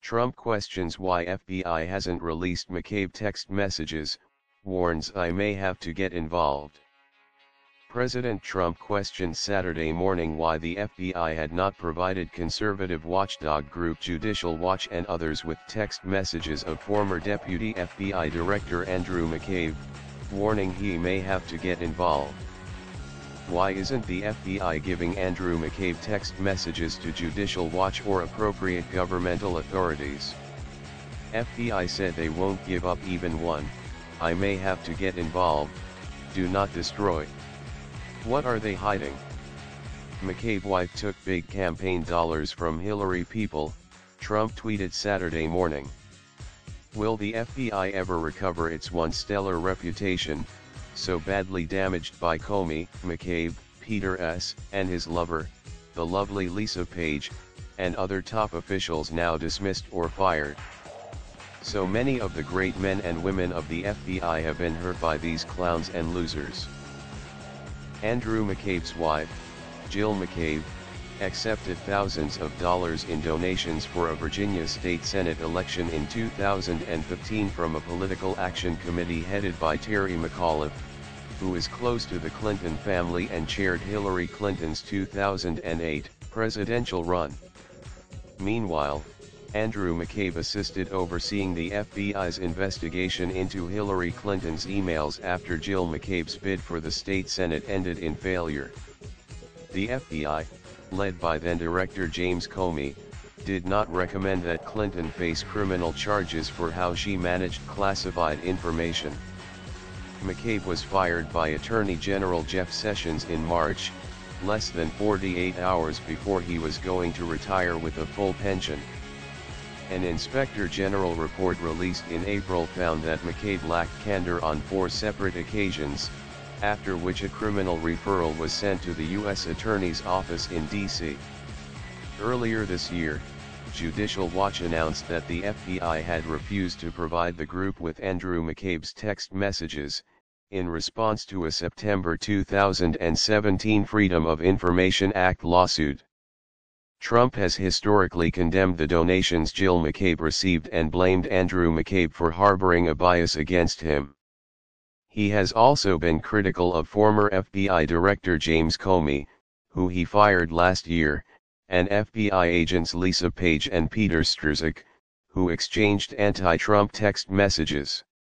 Trump questions why FBI hasn't released McCabe text messages, warns I may have to get involved. President Trump questioned Saturday morning why the FBI had not provided conservative watchdog group Judicial Watch and others with text messages of former Deputy FBI Director Andrew McCabe, warning he may have to get involved. Why isn't the FBI giving Andrew McCabe text messages to Judicial Watch or appropriate governmental authorities? FBI said they won't give up even one. I may have to get involved. Do not destroy. What are they hiding? McCabe wife took big campaign dollars from Hillary people, Trump tweeted Saturday morning. Will the FBI ever recover its once stellar reputation, so badly damaged by Comey, McCabe, Peter S., and his lover, the lovely Lisa Page, and other top officials now dismissed or fired? So many of the great men and women of the FBI have been hurt by these clowns and losers. Andrew McCabe's wife, Jill McCabe, accepted thousands of dollars in donations for a Virginia state Senate election in 2015 from a political action committee headed by Terry McAuliffe, who is close to the Clinton family and chaired Hillary Clinton's 2008 presidential run. Meanwhile, Andrew McCabe assisted overseeing the FBI's investigation into Hillary Clinton's emails after Jill McCabe's bid for the state Senate ended in failure. The FBI, led by then-Director James Comey, did not recommend that Clinton face criminal charges for how she managed classified information. McCabe was fired by Attorney General Jeff Sessions in March, less than 48 hours before he was going to retire with a full pension. An Inspector General report released in April found that McCabe lacked candor on 4 separate occasions, after which a criminal referral was sent to the U.S. Attorney's Office in D.C. Earlier this year, Judicial Watch announced that the FBI had refused to provide the group with Andrew McCabe's text messages, in response to a September 2017 Freedom of Information Act lawsuit. Trump has historically condemned the donations Jill McCabe received and blamed Andrew McCabe for harboring a bias against him. He has also been critical of former FBI Director James Comey, who he fired last year, and FBI agents Lisa Page and Peter Strzok, who exchanged anti-Trump text messages.